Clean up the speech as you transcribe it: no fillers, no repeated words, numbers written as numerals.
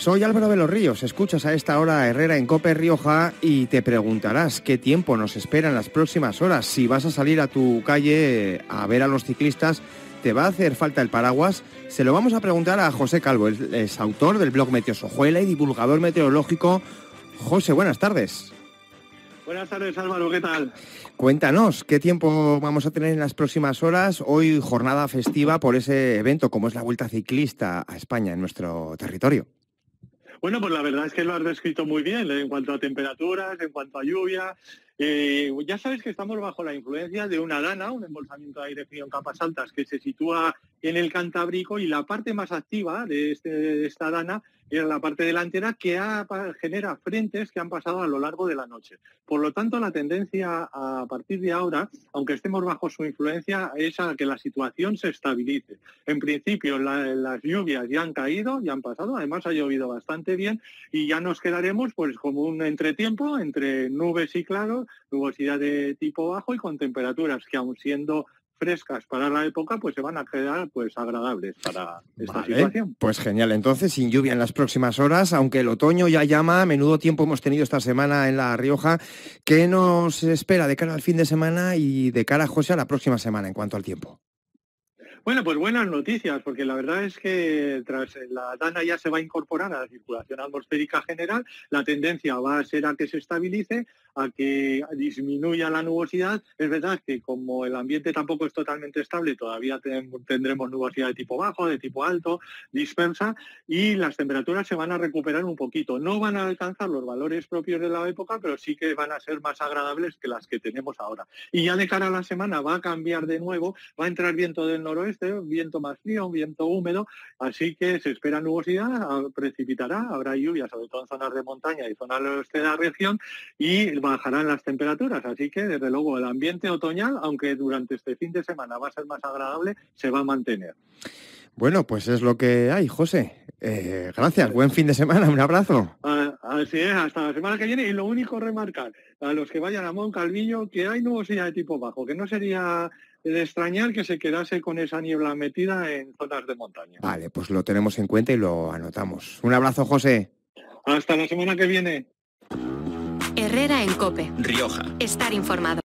Soy Álvaro de los Ríos, escuchas a esta hora a Herrera en COPE Rioja y te preguntarás qué tiempo nos espera en las próximas horas. Si vas a salir a tu calle a ver a los ciclistas, ¿te va a hacer falta el paraguas? Se lo vamos a preguntar a José Calvo, es autor del blog Meteosojuela y divulgador meteorológico. José, buenas tardes. Buenas tardes, Álvaro, ¿qué tal? Cuéntanos, ¿qué tiempo vamos a tener en las próximas horas? Hoy jornada festiva por ese evento, como es la Vuelta Ciclista a España en nuestro territorio. Bueno, pues la verdad es que lo has descrito muy bien en cuanto a temperaturas, en cuanto a lluvia. Ya sabes que estamos bajo la influencia de una dana, un embolsamiento de aire frío en capas altas que se sitúa en el Cantábrico, y la parte más activa de esta dana era la parte delantera que genera frentes que han pasado a lo largo de la noche. Por lo tanto, la tendencia a partir de ahora, aunque estemos bajo su influencia, es a que la situación se estabilice. En principio, las lluvias ya han caído, ya han pasado, además ha llovido bastante bien y ya nos quedaremos pues como un entretiempo entre nubes y claros, nubosidad de tipo bajo y con temperaturas que, aun siendo frescas para la época, pues se van a quedar pues agradables para esta situación. Pues genial, entonces sin lluvia en las próximas horas, aunque el otoño ya llama, menudo tiempo hemos tenido esta semana en La Rioja. ¿Qué nos espera de cara al fin de semana y de cara, José, a la próxima semana en cuanto al tiempo? Bueno, pues buenas noticias, porque la verdad es que tras la dana ya se va a incorporar a la circulación atmosférica general, la tendencia va a ser a que se estabilice, a que disminuya la nubosidad. Es verdad que como el ambiente tampoco es totalmente estable, todavía tendremos nubosidad de tipo bajo, de tipo alto, dispersa, y las temperaturas se van a recuperar un poquito. No van a alcanzar los valores propios de la época, pero sí que van a ser más agradables que las que tenemos ahora. Y ya de cara a la semana va a cambiar de nuevo, va a entrar viento del noroeste, un viento más frío, un viento húmedo, así que se espera nubosidad, precipitará, habrá lluvia, sobre todo en zonas de montaña y zonas del oeste de la región, y bajarán las temperaturas, así que desde luego el ambiente otoñal, aunque durante este fin de semana va a ser más agradable, se va a mantener. Bueno, pues es lo que hay, José. Gracias, buen fin de semana, un abrazo. Así es, hasta la semana que viene. Y lo único remarcar, a los que vayan a Moncalvillo, que hay nubosidad de tipo bajo, que no sería de extrañar que se quedase con esa niebla metida en zonas de montaña. Vale, pues lo tenemos en cuenta y lo anotamos. Un abrazo, José. Hasta la semana que viene. Herrera en COPE. Rioja. Estar informado.